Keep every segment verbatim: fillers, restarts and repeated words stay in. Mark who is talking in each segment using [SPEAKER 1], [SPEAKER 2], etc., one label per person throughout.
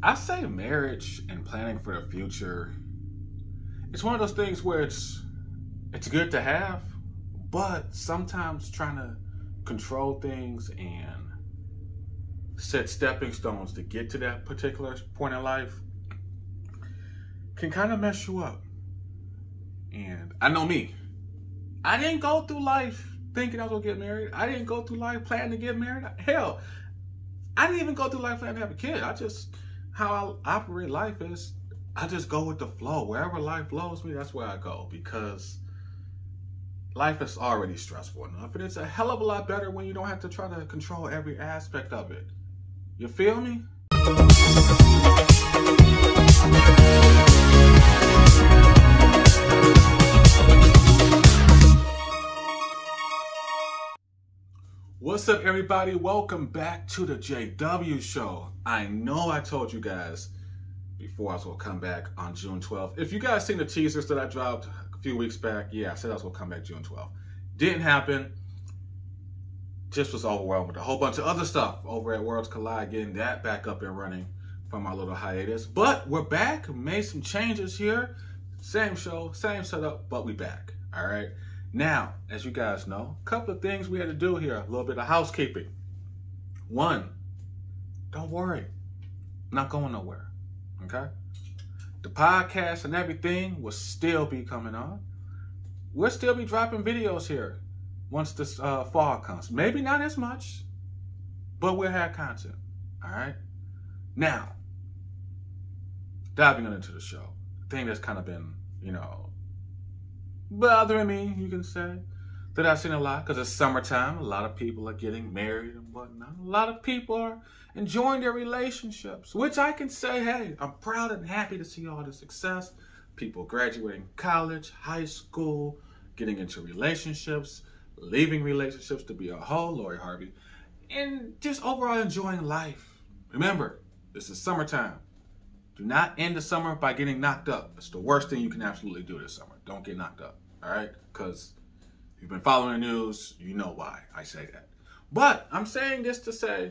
[SPEAKER 1] I say marriage and planning for the future, it's one of those things where it's it's good to have, but sometimes trying to control things and set stepping stones to get to that particular point in life can kind of mess you up. And I know me. I didn't go through life thinking I was going to get married. I didn't go through life planning to get married. Hell, I didn't even go through life planning to have a kid. I just, how I operate life is, I just go with the flow. Wherever life blows me, that's where I go. Because life is already stressful enough. And it's a hell of a lot better when you don't have to try to control every aspect of it. You feel me? What's up, everybody? Welcome back to the J W Show. I know I told you guys before I was going to come back on June twelfth. If you guys seen the teasers that I dropped a few weeks back, yeah, I said I was going to come back June twelfth. Didn't happen. Just was overwhelmed with a whole bunch of other stuff over at Worlds Collide, getting that back up and running from our little hiatus. But we're back, made some changes here. Same show, same setup, but we back, all right? Now, as you guys know, a couple of things we had to do here, a little bit of housekeeping. One, don't worry, I'm not going nowhere, okay? The podcast and everything will still be coming on. We'll still be dropping videos here once this uh, fall comes. Maybe not as much, but we'll have content, all right? Now, diving into the show, the thing that's kind of been, you know, bothering me, you can say, that I've seen a lot, because it's summertime. A lot of people are getting married and whatnot. A lot of people are enjoying their relationships, which I can say, hey, I'm proud and happy to see all the success. People graduating college, high school, getting into relationships, leaving relationships to be a whole, Lori Harvey, and just overall enjoying life. Remember, this is summertime. Do not end the summer by getting knocked up. It's the worst thing you can absolutely do this summer. Don't get knocked up, all right? Because if you've been following the news, you know why I say that. But I'm saying this to say,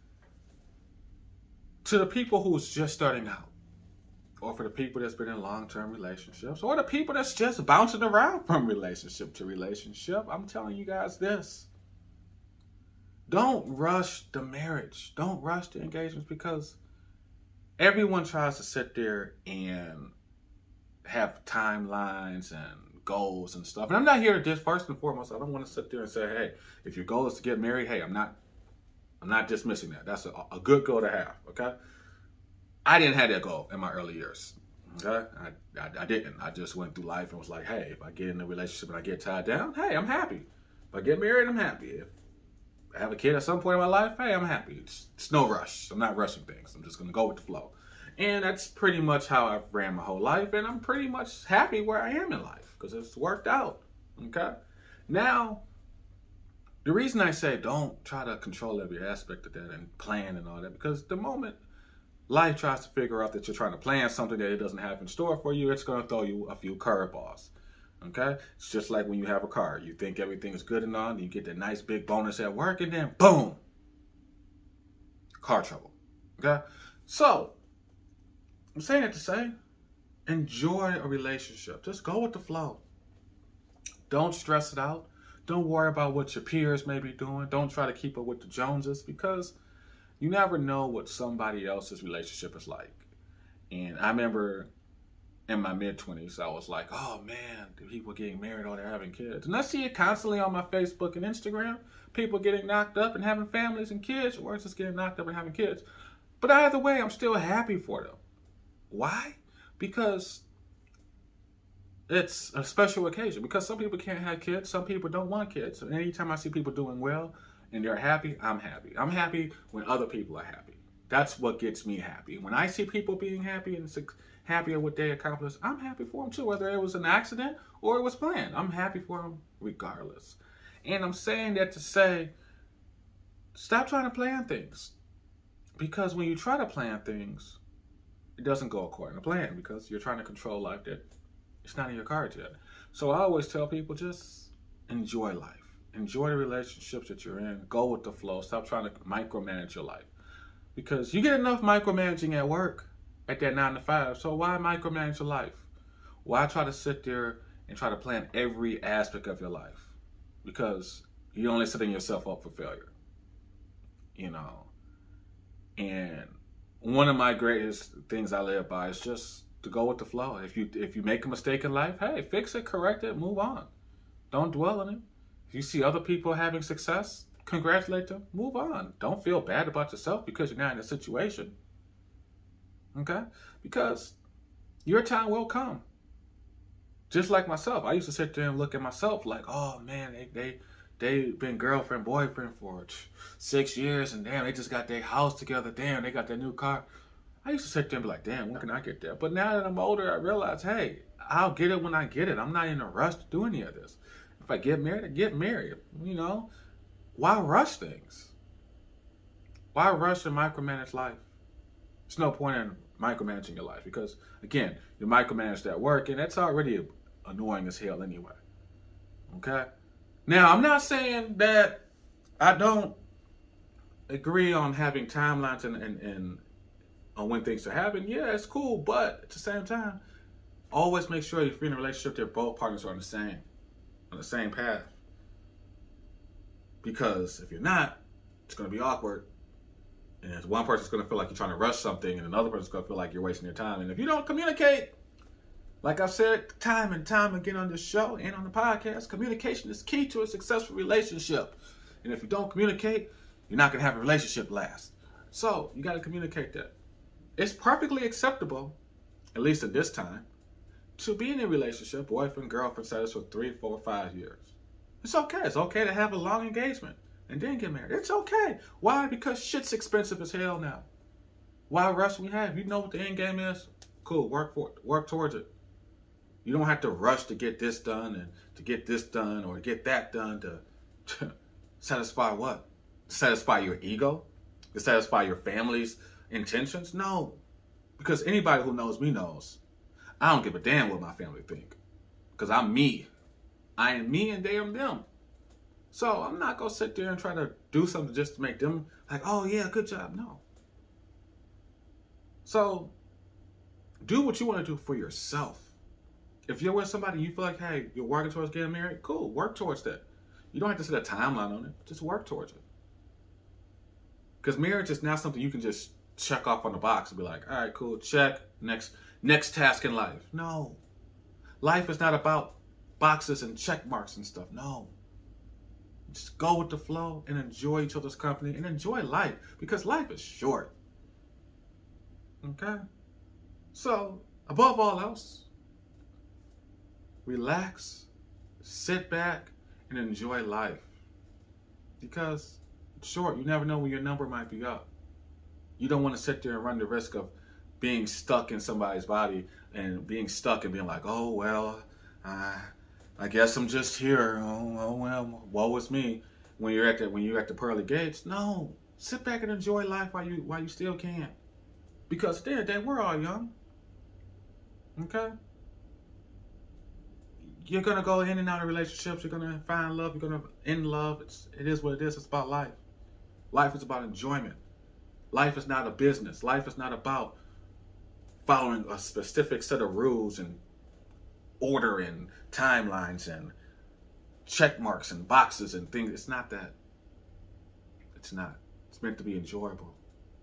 [SPEAKER 1] to the people who's just starting out, or for the people that's been in long-term relationships, or the people that's just bouncing around from relationship to relationship, I'm telling you guys this. Don't rush the marriage. Don't rush the engagements, because everyone tries to sit there and have timelines and goals and stuff. And I'm not here to just, first and foremost, I don't want to sit there and say, hey, if your goal is to get married, hey, I'm not I'm not dismissing that. That's a, a good goal to have, okay? I didn't have that goal in my early years, okay? I, I, I didn't. I just went through life and was like, hey, if I get in a relationship and I get tied down, hey, I'm happy. If I get married, I'm happy. If I have a kid at some point in my life, hey, I'm happy. It's, it's no rush. I'm not rushing things. I'm just going to go with the flow. And that's pretty much how I've ran my whole life. And I'm pretty much happy where I am in life because it's worked out, okay? Now, the reason I say don't try to control every aspect of that and plan and all that, because the moment life tries to figure out that you're trying to plan something that it doesn't have in store for you, it's going to throw you a few curveballs, okay? It's just like when you have a car. You think everything is good and all, and you get that nice big bonus at work, and then boom, car trouble, okay? So, I'm saying that to say, enjoy a relationship. Just go with the flow. Don't stress it out. Don't worry about what your peers may be doing. Don't try to keep up with the Joneses, because you never know what somebody else's relationship is like. And I remember in my mid-twenties, I was like, oh man, people getting married or they're having kids. And I see it constantly on my Facebook and Instagram. People getting knocked up and having families and kids, or just getting knocked up and having kids. But either way, I'm still happy for them. Why? Because it's a special occasion. Because some people can't have kids. Some people don't want kids. And anytime I see people doing well and they're happy, I'm happy. I'm happy when other people are happy. That's what gets me happy. When I see people being happy and happy at what they accomplished, I'm happy for them too. Whether it was an accident or it was planned, I'm happy for them regardless. And I'm saying that to say, stop trying to plan things. Because when you try to plan things, it doesn't go according to plan, because you're trying to control life that it's not in your cards yet. So I always tell people, just enjoy life. Enjoy the relationships that you're in. Go with the flow. Stop trying to micromanage your life. Because you get enough micromanaging at work at that nine to five. So why micromanage your life? Why try to sit there and try to plan every aspect of your life? Because you're only setting yourself up for failure. You know. And one of my greatest things I live by is just to go with the flow. If you if you make a mistake in life, hey, fix it, correct it, move on. Don't dwell on it. If you see other people having success, congratulate them, move on. Don't feel bad about yourself because you're not in a situation. Okay? Because your time will come. Just like myself. I used to sit there and look at myself like, oh man, they they they been girlfriend, boyfriend for six years and damn, they just got their house together. Damn, they got their new car. I used to sit there and be like, damn, when can I get there? But now that I'm older, I realize, hey, I'll get it when I get it. I'm not in a rush to do any of this. If I get married, I get married. You know, why rush things? Why rush and micromanage life? There's no point in micromanaging your life because, again, you micromanage that work, and that's already annoying as hell anyway. Okay? Now, I'm not saying that I don't agree on having timelines and, and, and on when things are happening. Yeah, it's cool, but at the same time, always make sure if you're in a relationship that both partners are on the same, on the same path. Because if you're not, it's going to be awkward. And one person's going to feel like you're trying to rush something, and another person's going to feel like you're wasting your time. And if you don't communicate, like I've said time and time again on this show and on the podcast, communication is key to a successful relationship. And if you don't communicate, you're not going to have a relationship last. So you got to communicate that. It's perfectly acceptable, at least at this time, to be in a relationship, boyfriend, girlfriend status for three, four, five years. It's okay. It's okay to have a long engagement and then get married. It's okay. Why? Because shit's expensive as hell now. Why rush we have? You know what the end game is? Cool. Work for it. Work towards it. You don't have to rush to get this done and to get this done or get that done to, to satisfy what? To satisfy your ego? To satisfy your family's intentions? No. Because anybody who knows me knows I don't give a damn what my family think. Because I'm me. I am me and they are them. So I'm not going to sit there and try to do something just to make them like, oh yeah, good job. No. So do what you want to do for yourself. If you're with somebody, you feel like, hey, you're working towards getting married, cool, work towards that. You don't have to set a timeline on it. Just work towards it. Because marriage is not something you can just check off on the box and be like, all right, cool, check, next next task in life. No. Life is not about boxes and check marks and stuff. No. Just go with the flow and enjoy each other's company and enjoy life because life is short. Okay? So, above all else, relax, sit back, and enjoy life. Because it's short. You never know when your number might be up. You don't want to sit there and run the risk of being stuck in somebody's body and being stuck and being like, oh, well, uh, I guess I'm just here. Oh, oh well, woe is me. When you're at the when you're at the pearly gates, no. Sit back and enjoy life while you while you still can. Because at the end of the day, we're all young. Okay? You're gonna go in and out of relationships, you're gonna find love, you're gonna end love. It's it is what it is, it's about life. Life is about enjoyment. Life is not a business. Life is not about following a specific set of rules and order and timelines and check marks and boxes and things. It's not that. It's not. It's meant to be enjoyable.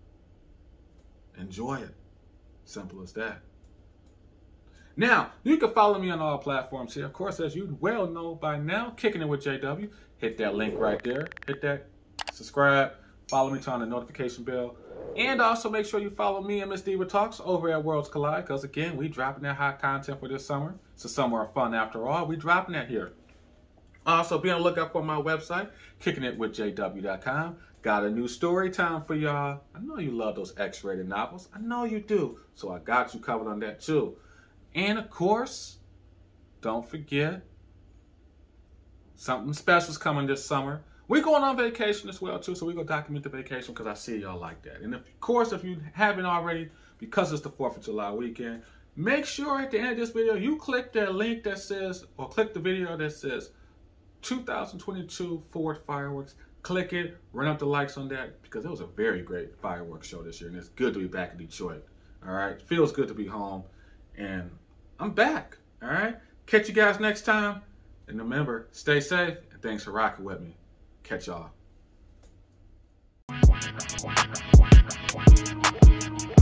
[SPEAKER 1] Enjoy it. Simple as that. Now, you can follow me on all platforms here. Of course, as you well know by now, Kicking It With J W. Hit that link right there. Hit that subscribe. Follow me, turn on the notification bell. And also make sure you follow me and Miss Diva Talks over at Worlds Collide. Because again, we dropping that hot content for this summer. It's a summer of fun after all. We dropping that here. Also, be on the lookout for my website, kicking it with J W dot com. Got a new story time for y'all. I know you love those X-rated novels. I know you do. So I got you covered on that too. And of course, don't forget, something special is coming this summer. We're going on vacation as well too, so we're going to document the vacation because I see y'all like that. And of course, if you haven't already, because it's the fourth of July weekend, make sure at the end of this video, you click that link that says, or click the video that says two thousand twenty-two Ford Fireworks click it, run up the likes on that, because it was a very great fireworks show this year, and it's good to be back in Detroit. All right, feels good to be home, and I'm back. All right, catch you guys next time, and remember, stay safe, and thanks for rocking with me. Catch y'all.